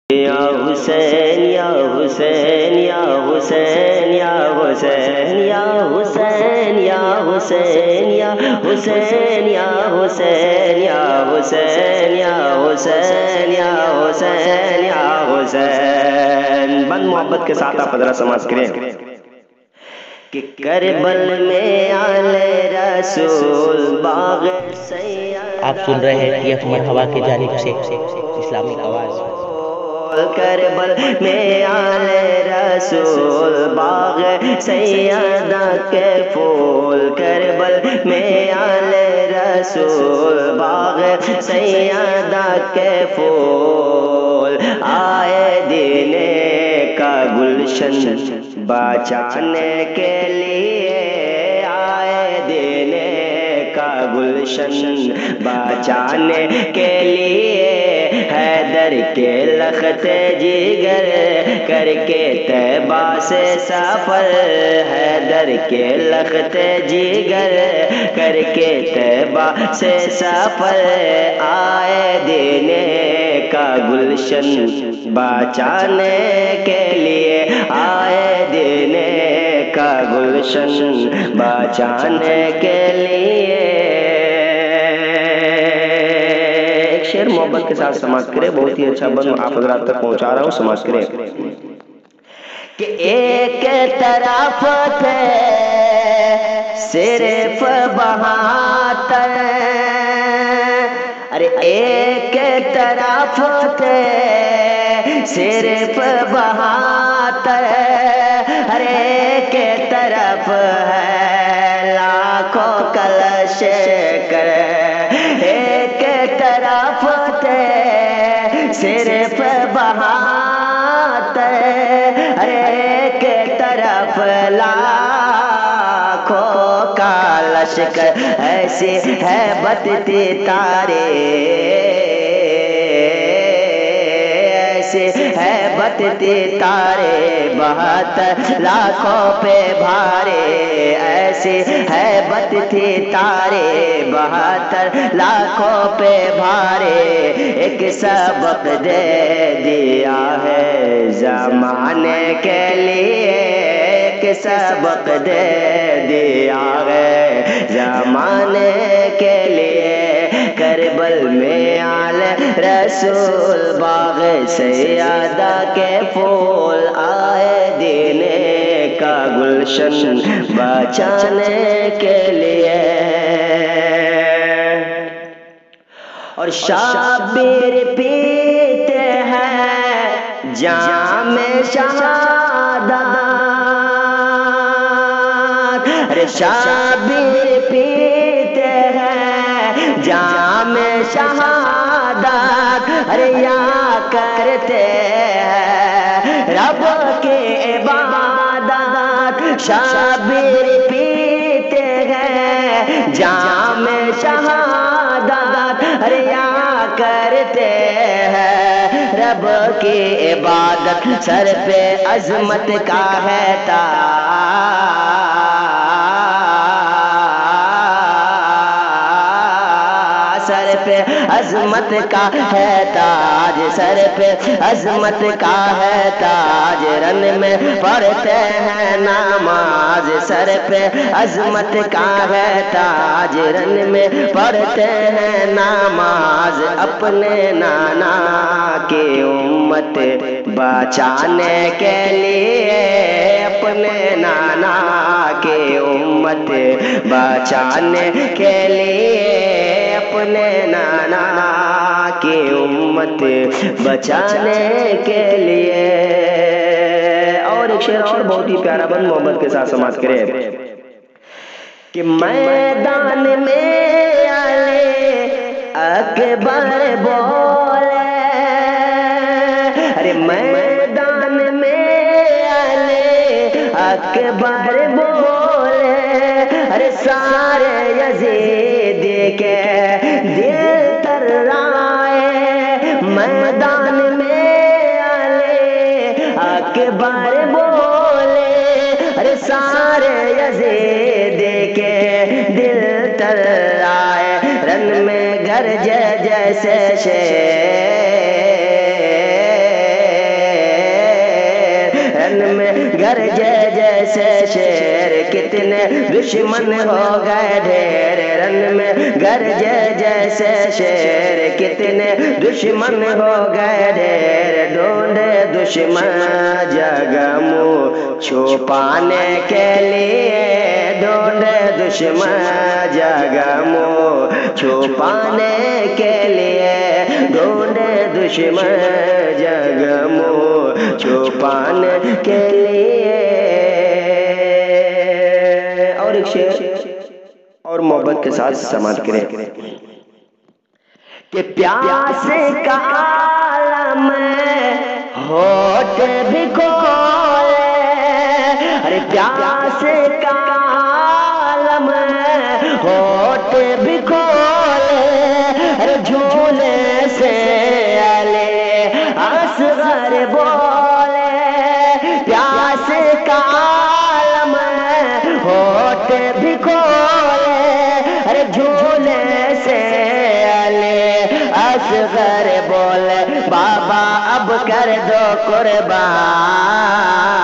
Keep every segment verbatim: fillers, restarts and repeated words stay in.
یا حسین یا حسین یا حسین یا حسین یا حسین یا حسین یا حسین یا حسین یا حسین یا حسین یا حسین یا حسین. بند محبت کے ساتھ آپ حضرات سماعت کریں کہ کربل میں آل رسول باغ سیاد. آپ سن رہے ہیں ٹی ایف مرحبا کی جانب سے اسلامی آواز. کربل میں آل رسول باغ سیادہ کے پھول. کربل میں آل رسول باغ سیادہ کے پھول. آئے دین کا گلشن بچانے کے لیے. آئے دین کا گلشن بچانے کے لیے. حیدر کے لخت جگر کر کے طیبہ سے سفر. حیدر کے لخت جگر کر کے طیبہ سے سفر. آئے دین کا گلشن بچانے کے لیے. آئے دین کا گلشن بچانے کے لیے. شعر محبت کے ساتھ سماعت کرے. بہت ہی اچھا بند آپ حضرات تک پہنچا رہا ہوں. سماعت کرے کہ ایک طرف تھے صرف بہاتر. ارے ایک طرف تھے صرف بہاتر. ارے ایک طرف ہے لاکھوں کلش کر. ایک طرف تھے صرف بہاتر. ارے ایک طرف لاکھوں کا لشکر. ایسی ہیبت تھی تارے. ایسی ہیبت تھی تارے بہتر لاکھوں پہ بھارے. ایسی ہیبت تھی تارے بہتر لاکھوں پہ بھارے. ایک سبق دے دیا ہے زمانے کے لیے. ایک سبق دے دیا ہے زمانے کے لیے. کربل میں آل رسول باغ سیادہ کے پھول. آئے دین کا گلشن بچانے کے لیے. اور شابیر پیتے ہیں جام شہادت. ارے شابیر پیتے ہیں جام شہادت. ارے یا کرتے ہیں رب کی عبادت. شابیر پیتے ہیں جام شہادت. ارے یا کرتے ہیں رب کی عبادت. سر پہ عظمت کا ہے تاج. سر پہ عظمت کا ہے تاج. سر پہ عظمت کا ہے تاج. رن میں پڑھتے ہیں نماز. سر پہ عظمت کا ہے تاج. رن میں پڑھتے ہیں نماز. اپنے نانا کی امت بچانے کے لیے. اپنے نانا کی امت بچانے کے لیے. اپنے نانا کی امت بچانے کے لیے. اور ایک شعر اور بہت ہی پیارا بند محبت کے ساتھ سماعت کرے کہ میدان میں علی اکبر بولے. ارے میدان میں علی اکبر بولے. ارے سارے یزید کے دل ترائے. میدان میں علی اکبر بولے. ارے سارے یزید کے دل ترائے. رن میں گرجے جیسے شیر. گرجے جیسے شیر کتنے دشمن ہو گئے ڈھیر رن میں گرجے جیسے شیر کتنے دشمن ہو گئے ڈھیر ڈھونڈے دشمن جگہ منہ چھپانے کے لیے ڈھونڈے دشمن جگہ منہ چھپانے کے لیے ڈھونڈے دشمن جگہ منہ چھپانے کے لیے. اور ایک شعر اور محبت کے ساتھ سماعت کریں کہ پیاس کا عالم ہوٹ بھی کھولے ارے پیاس کا عالم ہوٹ بھی کھولے ارے جھولے سے علی اصغر بولے پیاس کا عالم ہوٹ بھی کھولے ارے جھولے سے علی اصغر بولے بابا اب کر دو قربان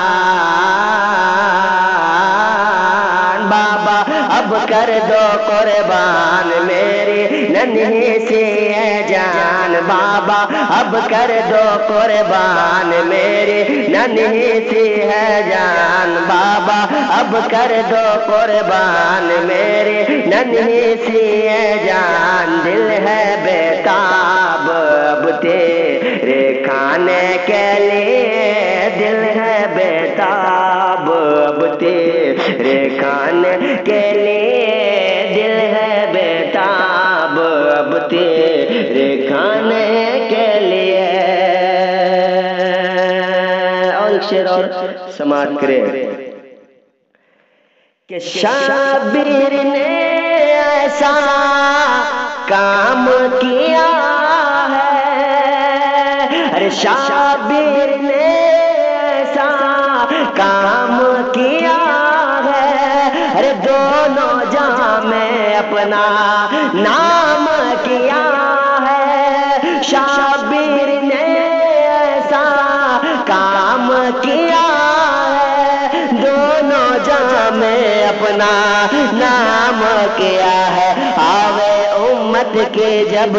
بابا اب کر دو قربان میری ننھی سی ہے جان بابا اب کر دو قربان میری ننھی سی ہے جان بابا اب کر دو قربان میری ننھی سی ہے جان دل ہے بیتاب اب تیرے کھانے کے لیے دل ہے بیتاب اب تیرے کھانے کے لیے دل ہے بیتاب اب تیرے کھانے کے لیے. اور ایک شعر اور سماعت کرے کہ شابیر نے ایسا کام کیا ہے ارے شابیر نے ایسا کام کیا ہے ارے دونوں جہاں میں اپنا نام کیا ہے شابیر نے ایسا کام کیا ہے دونوں جہاں میں اپنا نام کیا ہے. آوے امت کے جب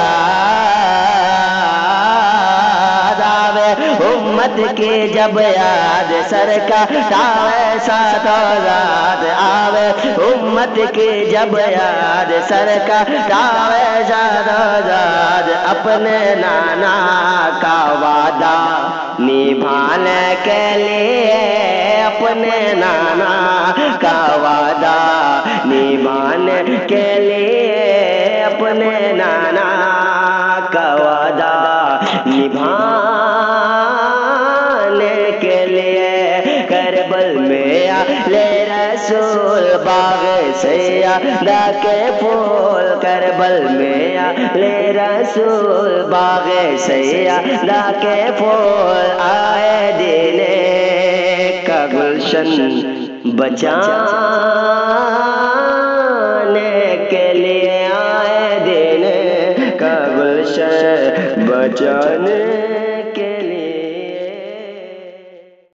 امت کی جب یاد سرکار ساتھ آزاد آوے امت کی جب یاد سرکار ساتھ آزاد اپنے نانا کا وعدہ نبھانے کے لیے اپنے نانا کا وعدہ نبھانے کے لیے اپنے نانا کا وعدہ نبھانے کے لیے کربل میں آلے رسول باغ سیدہ کے پھول کربل میں آلے رسول باغ سیدہ کے پھول آئے دین کا گلشن بچانے کے لیے آئے دین کا گلشن بچانے